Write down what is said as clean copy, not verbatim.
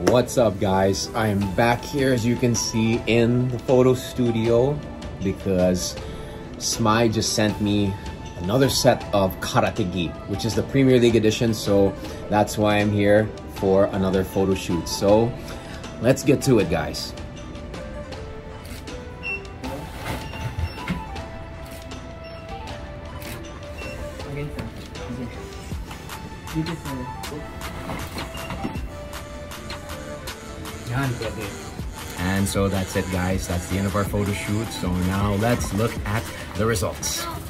What's up, guys? I'm back here, as you can see, in the photo studio because SMAI just sent me another set of Karate Gi, which is the Premier League edition, so that's why I'm here for another photo shoot. So let's get to it, guys. And so that's it, guys. That's the end of our photo shoot. So now let's look at the results.